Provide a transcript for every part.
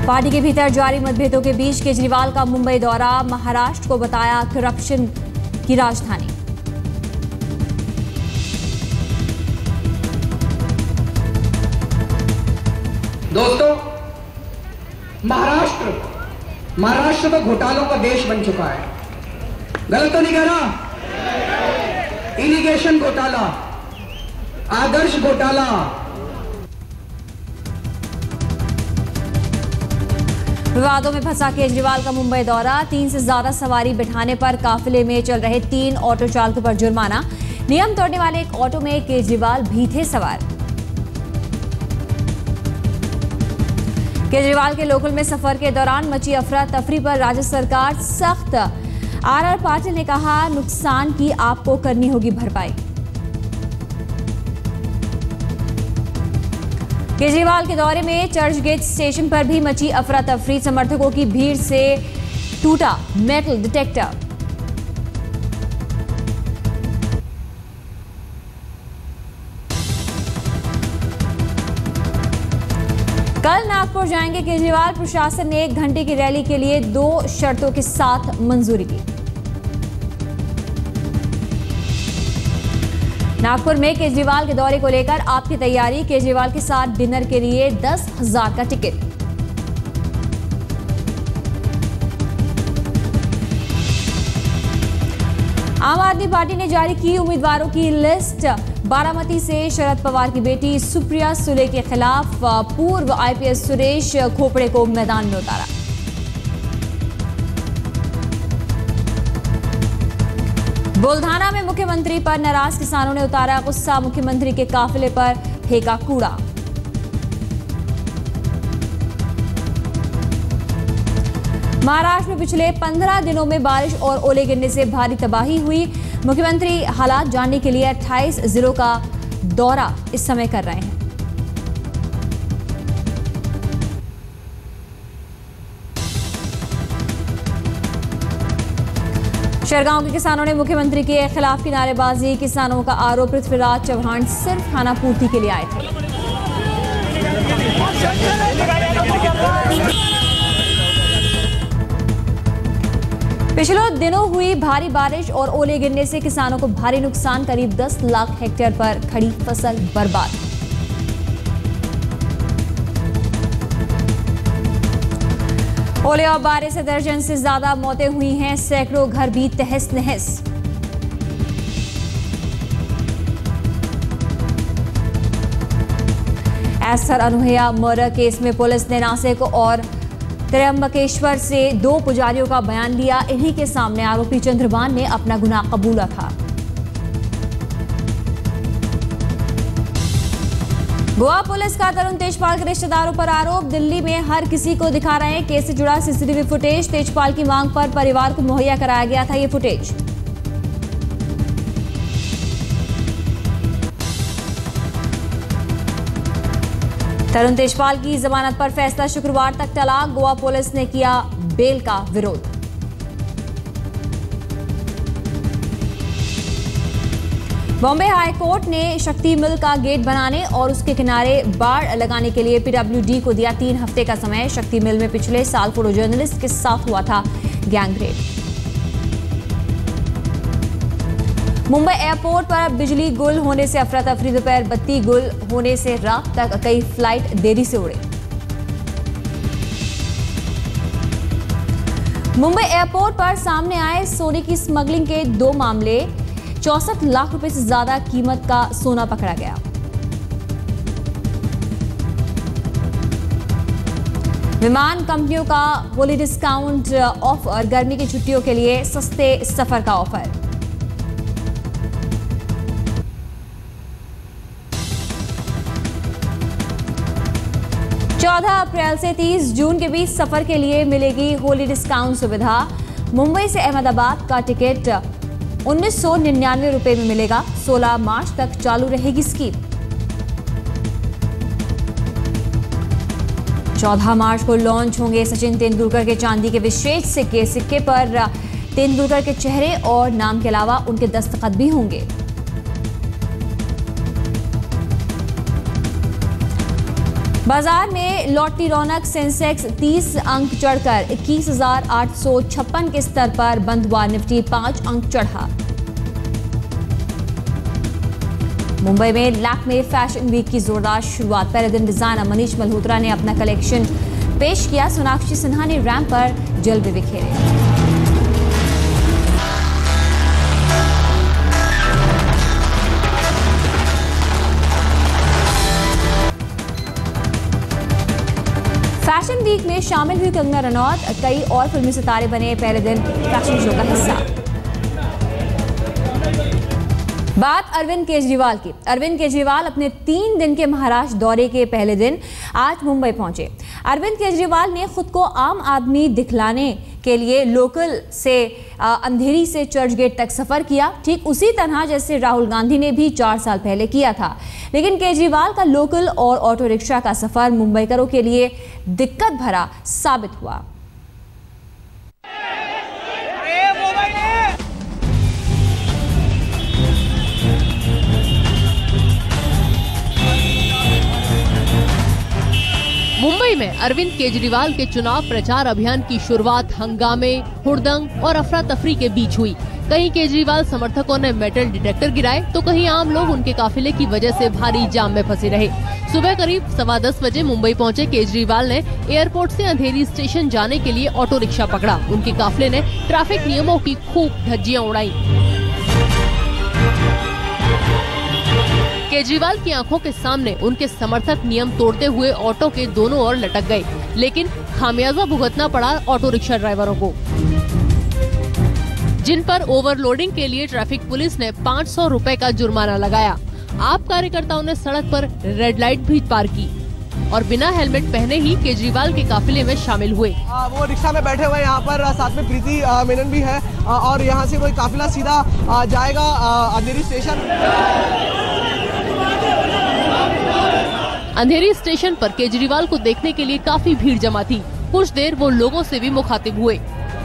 Party के भीतर जारी मतभेदों के बीच केजरीवाल का मुंबई दौरा, महाराष्ट्र को बताया करप्शन की राजधानी। दोस्तों, महाराष्ट्र तो घोटालों का देश बन चुका है। गलत तो नहीं कह रहा? इरिगेशन घोटाला, आदर्श घोटाला, विवादों में फंसा केजरीवाल का मुंबई दौरा, 3 से ज्यादा सवारी बिठाने पर काफिले में चल रहे 3 ऑटो चालकों पर जुर्माना। नियम तोड़ने वाले एक ऑटो में केजरीवाल भी थे सवार। केजरीवाल के लोकल में सफर के दौरान मची अफरा तफरी पर राज्य सरकार सख्त। आर पाटिल ने कहा, नुकसान की आपको करनी होगी भरपाई। केजरीवाल के दौरे में चर्च गेट स्टेशन पर भी मची अफरा तफरी, समर्थकों की भीड़ से टूटा मेटल डिटेक्टर। कल नागपुर जाएंगे केजरीवाल, प्रशासन ने 1 घंटे की रैली के लिए 2 शर्तों के साथ मंजूरी की। नागपुर में केजरीवाल के दौरे को लेकर आपकी तैयारी, केजरीवाल के साथ डिनर के लिए 10,000 का टिकट। आम आदमी पार्टी ने जारी की उम्मीदवारों की लिस्ट। बारामती से शरद पवार की बेटी सुप्रिया सुले के खिलाफ पूर्व आईपीएस सुरेश खोपड़े को मैदान में उतारा। बुल्ढाना में मुख्यमंत्री पर नाराज किसानों ने उतारा गुस्सा, मुख्यमंत्री के काफिले पर फेंका कूड़ा। महाराष्ट्र में पिछले 15 दिनों में बारिश और ओले गिरने से भारी तबाही हुई। मुख्यमंत्री हालात जानने के लिए 28 जिलों का दौरा इस समय कर रहे हैं। शेरगांव के किसानों ने मुख्यमंत्री के खिलाफ की नारेबाजी, किसानों का आरोप पृथ्वीराज चौहान सिर्फ खाना पूर्ति के लिए आए थे। पिछले दिनों हुई भारी बारिश और ओले गिरने से किसानों को भारी नुकसान, करीब 10 लाख हेक्टेयर पर खड़ी फसल बर्बाद। ओले और बारिश से दर्जन से ज्यादा मौतें हुई हैं, सैकड़ों घर भी तहस नहस। एस्थर अनूहिया मर्डर केस में पुलिस ने नासिक और त्र्यंबकेश्वर से 2 पुजारियों का बयान लिया। इन्हीं के सामने आरोपी चंद्रभान ने अपना गुनाह कबूला था। गोवा पुलिस का तरुण तेजपाल के रिश्तेदारों पर आरोप, दिल्ली में हर किसी को दिखा रहे हैं केस से जुड़ा सीसीटीवी फुटेज। तेजपाल की मांग पर परिवार को मुहैया कराया गया था ये फुटेज। तरुण तेजपाल की जमानत पर फैसला शुक्रवार तक टला, गोवा पुलिस ने किया बेल का विरोध। बॉम्बे हाई कोर्ट ने शक्ति मिल का गेट बनाने और उसके किनारे बाड़ लगाने के लिए पीडब्ल्यूडी को दिया 3 हफ्ते का समय। शक्ति मिल में पिछले साल फोटो जर्नलिस्ट के साथ हुआ था गैंगरेप। मुंबई एयरपोर्ट पर बिजली गुल होने से अफरा तफरी, दोपहर बत्ती गुल होने से रात तक कई फ्लाइट देरी से उड़े। मुंबई एयरपोर्ट पर सामने आए सोने की स्मगलिंग के 2 मामले, 64 लाख रुपए से ज्यादा कीमत का सोना पकड़ा गया। विमान कंपनियों का होली डिस्काउंट ऑफर, गर्मी की छुट्टियों के लिए सस्ते सफर का ऑफर। अप्रैल से 30 जून के बीच सफर के लिए मिलेगी होली डिस्काउंट सुविधा। मुंबई से अहमदाबाद का टिकट 1999 रुपए में मिलेगा। 16 मार्च तक चालू रहेगी स्कीम। 14 मार्च को लॉन्च होंगे सचिन तेंदुलकर के चांदी के विशेष सिक्के। सिक्के पर तेंदुलकर के चेहरे और नाम के अलावा उनके दस्तखत भी होंगे। बाजार में लौटती रौनक। सेंसेक्स 30 अंक चढ़कर 21,856 के स्तर पर बंद हुआ। निफ्टी 5 अंक चढ़ा। मुंबई में लैक्मे फैशन वीक की जोरदार शुरुआत। पहले दिन डिजाइनर मनीष मल्होत्रा ने अपना कलेक्शन पेश किया। सोनाक्षी सिन्हा ने रैंप पर जलवे बिखेरे। फैशन वीक में शामिल हुई कंगना रनौत। कई और फिल्मी सितारे बने पहले दिन फैशन शो का हिस्सा। बात अरविंद केजरीवाल की। अरविंद केजरीवाल अपने 3 दिन के महाराष्ट्र दौरे के पहले दिन आज मुंबई पहुंचे। अरविंद केजरीवाल ने खुद को आम आदमी दिखलाने के लिए लोकल से अंधेरी से चर्च गेट तक सफर किया, ठीक उसी तरह जैसे राहुल गांधी ने भी 4 साल पहले किया था। लेकिन केजरीवाल का लोकल और ऑटो रिक्शा का सफर मुंबईकरों के लिए दिक्कत भरा साबित हुआ। मुंबई में अरविंद केजरीवाल के चुनाव प्रचार अभियान की शुरुआत हंगामे, हुड़दंग और अफरा तफरी के बीच हुई। कहीं केजरीवाल समर्थकों ने मेटल डिटेक्टर गिराए तो कहीं आम लोग उनके काफिले की वजह से भारी जाम में फंसे रहे। सुबह करीब 10:15 बजे मुंबई पहुंचे केजरीवाल ने एयरपोर्ट से अंधेरी स्टेशन जाने के लिए ऑटो रिक्शा पकड़ा। उनके काफिले ने ट्रैफिक नियमों की खूब धज्जियां उड़ाई। केजरीवाल की आंखों के सामने उनके समर्थक नियम तोड़ते हुए ऑटो के दोनों ओर लटक गए, लेकिन खामियाजा भुगतना पड़ा ऑटो रिक्शा ड्राइवरों को, जिन पर ओवरलोडिंग के लिए ट्रैफिक पुलिस ने 500 रुपए का जुर्माना लगाया। आप कार्यकर्ताओं ने सड़क पर रेड लाइट भी पार की और बिना हेलमेट पहने ही केजरीवाल के काफिले में शामिल हुए। वो रिक्शा में बैठे हुए यहाँ पर साथ में प्रीति मेनन भी है और यहाँ से वो काफिला सीधा जाएगा अंधेरी स्टेशन। अंधेरी स्टेशन पर केजरीवाल को देखने के लिए काफी भीड़ जमा थी। कुछ देर वो लोगों से भी मुखातिब हुए,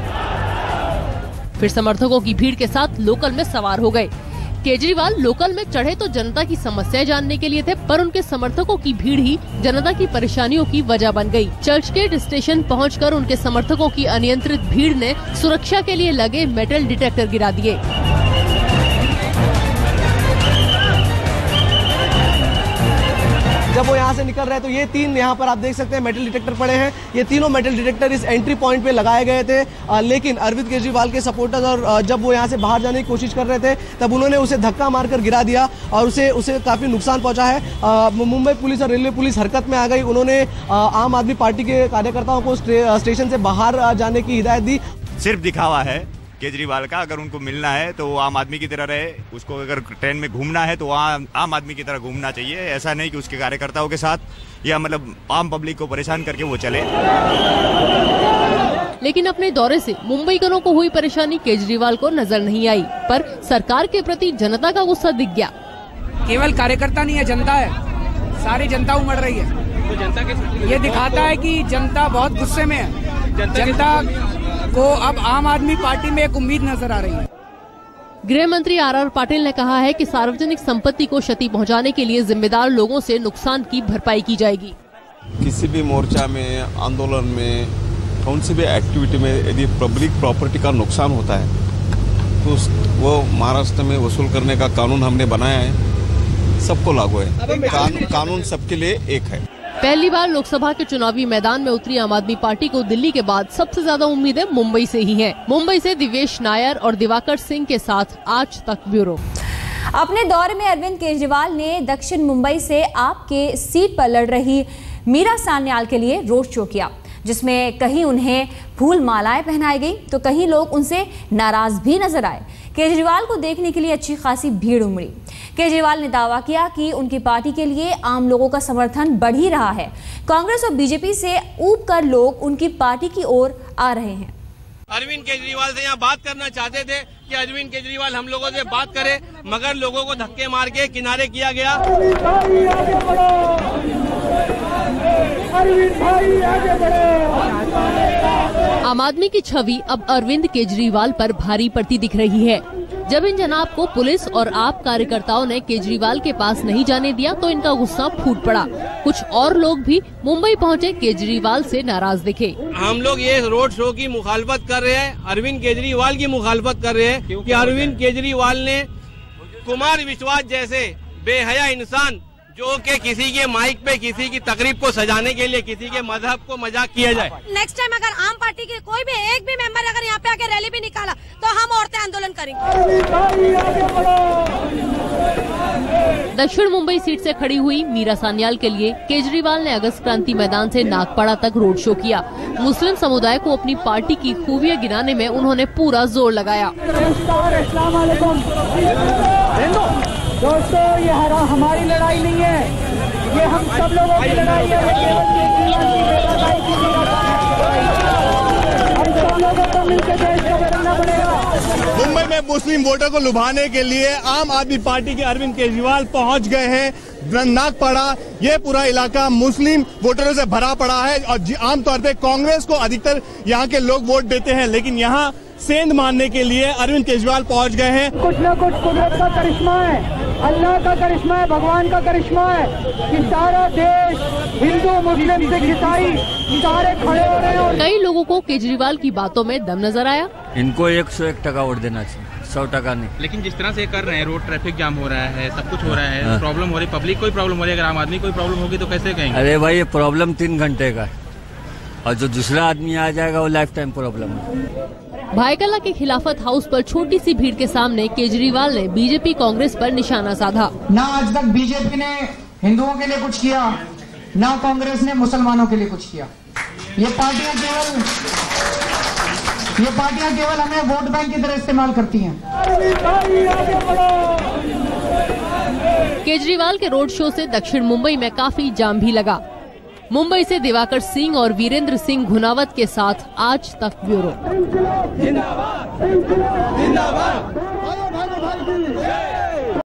फिर समर्थकों की भीड़ के साथ लोकल में सवार हो गए। केजरीवाल लोकल में चढ़े तो जनता की समस्याएं जानने के लिए थे, पर उनके समर्थकों की भीड़ ही जनता की परेशानियों की वजह बन गई। चर्चगेट स्टेशन पहुंचकर उनके समर्थकों की अनियंत्रित भीड़ ने सुरक्षा के लिए लगे मेटल डिटेक्टर गिरा दिए। जब वो यहाँ से निकल रहे हैं तो ये 3 यहाँ पर आप देख सकते हैं मेटल डिटेक्टर पड़े हैं। ये तीनों मेटल डिटेक्टर इस एंट्री पॉइंट पे लगाए गए थे, लेकिन अरविंद केजरीवाल के सपोर्टर्स और जब वो यहाँ से बाहर जाने की कोशिश कर रहे थे तब उन्होंने उसे धक्का मारकर गिरा दिया और उसे काफी नुकसान पहुंचा है। मुंबई पुलिस और रेलवे पुलिस हरकत में आ गई। उन्होंने आम आदमी पार्टी के कार्यकर्ताओं को स्टेशन से बाहर जाने की हिदायत दी। सिर्फ दिखावा है केजरीवाल का। अगर उनको मिलना है तो वो आम आदमी की तरह रहे, उसको अगर ट्रेन में घूमना है तो आम आदमी की तरह घूमना चाहिए। ऐसा नहीं कि उसके कार्यकर्ताओं के साथ या मतलब आम पब्लिक को परेशान करके वो चले। लेकिन अपने दौरे से मुंबईकरों को हुई परेशानी केजरीवाल को नजर नहीं आई, पर सरकार के प्रति जनता का गुस्सा दिख गया। केवल कार्यकर्ता नहीं है, जनता है, सारी जनता उमड़ रही है। तो जनता के ये दिखाता है कि जनता बहुत गुस्से में है। जनता को अब आम आदमी पार्टी में एक उम्मीद नजर आ रही है। गृह मंत्री आर पाटिल ने कहा है कि सार्वजनिक संपत्ति को क्षति पहुंचाने के लिए जिम्मेदार लोगों से नुकसान की भरपाई की जाएगी। किसी भी मोर्चा में, आंदोलन में, कौन सी भी एक्टिविटी में यदि पब्लिक प्रॉपर्टी का नुकसान होता है तो वो महाराष्ट्र में वसूल करने का कानून हमने बनाया है, सबको लागू है। कानून सबके लिए एक है। पहली बार लोकसभा के चुनावी मैदान में उतरी आम आदमी पार्टी को दिल्ली के बाद सबसे ज्यादा उम्मीदें मुंबई से ही हैं। मुंबई से दिवेश नायर और दिवाकर सिंह के साथ आज तक ब्यूरो। अपने दौरे में अरविंद केजरीवाल ने दक्षिण मुंबई से आपके सीट पर लड़ रही मीरा सान्याल के लिए रोड शो किया, जिसमें कहीं उन्हें फूल मालाएं पहनाई गई तो कहीं लोग उनसे नाराज भी नजर आए। केजरीवाल को देखने के लिए अच्छी खासी भीड़ उमड़ी। केजरीवाल ने दावा किया कि उनकी पार्टी के लिए आम लोगों का समर्थन बढ़ ही रहा है। कांग्रेस और बीजेपी से ऊब कर लोग उनकी पार्टी की ओर आ रहे हैं। अरविंद केजरीवाल से यहाँ बात करना चाहते थे कि अरविंद केजरीवाल हम लोगों से बात करे, मगर लोगों को धक्के मार के किनारे किया गया। आम आदमी की छवि अब अरविंद केजरीवाल पर भारी पड़ती दिख रही है। जब इन जनाब को पुलिस और आप कार्यकर्ताओं ने केजरीवाल के पास नहीं जाने दिया तो इनका गुस्सा फूट पड़ा। कुछ और लोग भी मुंबई पहुंचे केजरीवाल से नाराज दिखे। हम लोग ये रोड शो की मुखालफत कर रहे हैं, अरविंद केजरीवाल की मुखालफत कर रहे हैं कि अरविंद केजरीवाल ने कुमार विश्वास जैसे बेहया इंसान जो कि किसी के माइक पे किसी की तकरीब को सजाने के लिए किसी के मजहब को मजाक किया जाए। नेक्स्ट टाइम अगर आम पार्टी के कोई भी एक भी मेंबर अगर यहाँ पे आके रैली भी निकाला तो हम औरतें आंदोलन करेंगे। दक्षिण मुंबई सीट से खड़ी हुई मीरा सान्याल के लिए केजरीवाल ने अगस्त क्रांति मैदान से नागपाड़ा तक रोड शो किया। मुस्लिम समुदाय को अपनी पार्टी की खूबियां गिनाने में उन्होंने पूरा जोर लगाया। दोस्तों, ये हमारी लड़ाई नहीं है, ये हम सब लोगों की लड़ाई है। हम सब लोगों को मिलकर देश को बदलना पड़ेगा। मुंबई में मुस्लिम वोटर को लुभाने के लिए आम आदमी पार्टी के अरविंद केजरीवाल पहुंच गए हैं नागपाड़ा। ये पूरा इलाका मुस्लिम वोटरों से भरा पड़ा है और आमतौर पे कांग्रेस को अधिकतर यहाँ के लोग वोट देते हैं, लेकिन यहाँ सेंध मारने के लिए अरविंद केजरीवाल पहुंच गए हैं। कुछ न कुछ कुदरत का करिश्मा है, अल्लाह का करिश्मा है, भगवान का करिश्मा है कि सारा देश हिंदू मुस्लिम सिख ईसाई सारे खड़े हो रहे हैं। कई लोगों को केजरीवाल की बातों में दम नजर आया। इनको 101% वोट देना चाहिए, 100% नहीं। लेकिन जिस तरह से कर रहे हैं, रोड ट्रैफिक जाम हो रहा है, सब कुछ हो रहा है, प्रॉब्लम हो रही, पब्लिक कोई प्रॉब्लम हो रही है, अगर आम आदमी कोई प्रॉब्लम होगी तो कैसे कहेंगे? अरे भाई, ये प्रॉब्लम 3 घंटे का है और जो दूसरा आदमी आ जाएगा वो लाइफ टाइम प्रॉब्लम है। भाईकला के खिलाफत हाउस पर छोटी सी भीड़ के सामने केजरीवाल ने बीजेपी कांग्रेस पर निशाना साधा। ना आज तक बीजेपी ने हिंदुओं के लिए कुछ किया, ना कांग्रेस ने मुसलमानों के लिए कुछ किया। ये पार्टियां केवल हमें वोट बैंक की तरह इस्तेमाल करती हैं। केजरीवाल के रोड शो से दक्षिण मुंबई में काफी जाम भी लगा। मुंबई से दिवाकर सिंह और वीरेंद्र सिंह घुनावत के साथ आज तक ब्यूरो।